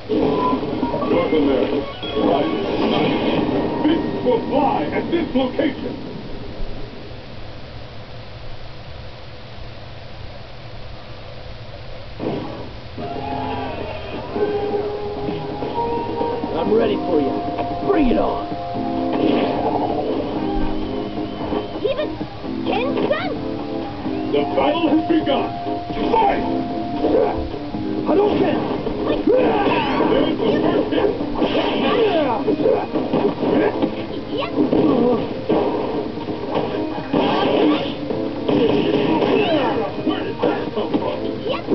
North America. Right. Fists will fly at this location. I'm ready for you. Bring it on. Even Ken-san? The battle has begun. Fight! Hadouken! There's the first hit. Yep. Where did that come from? Yep.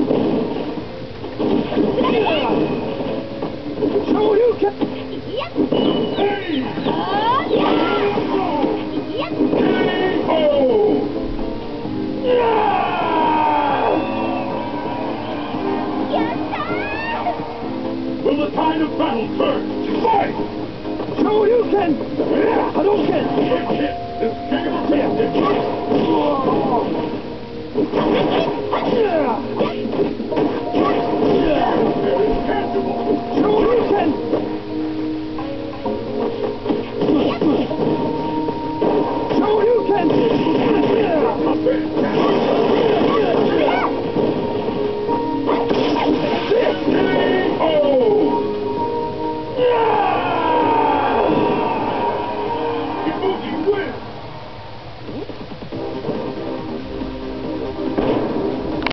Shoryuken! Yep. Hey! Yep. Oh! Will the tide of battle turn? Fight! Shoryuken! Hadouken! First hit is king of the